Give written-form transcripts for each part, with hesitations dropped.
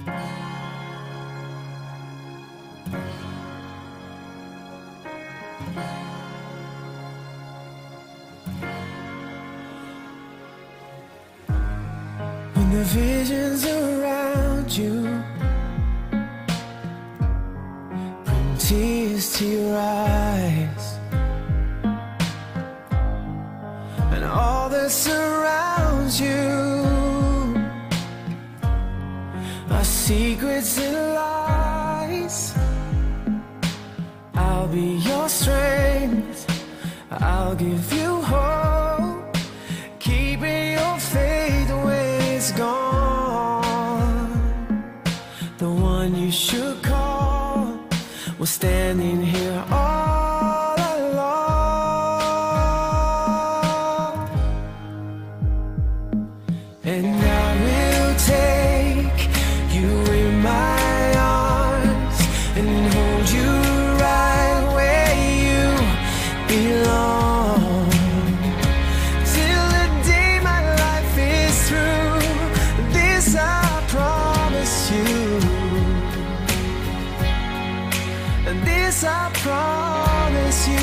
When the visions around you bring tears to your eyes, and all that surrounds you are secrets and lies, I'll be your strength, I'll give you hope, keeping your faith when it's gone. The one you should call was standing here all alone. And I will take you in my arms and hold you right where you belong, till the day my life is through. This I promise you, and this I promise you.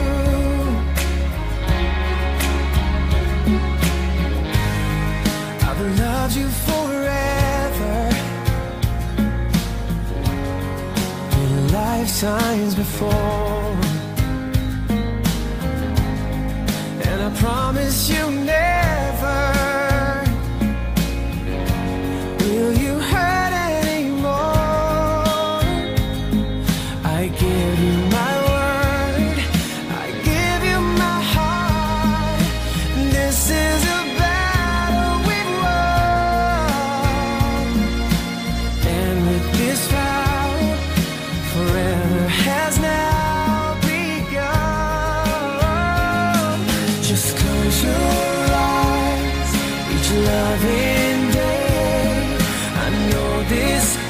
I've loved you forever, in lifetimes before, and I promise you never will you hurt anymore. I give you my word, I give you my heart. This is a battle we've won, and with this vow, forever has now begun. Just close your eyes each loving day. I know this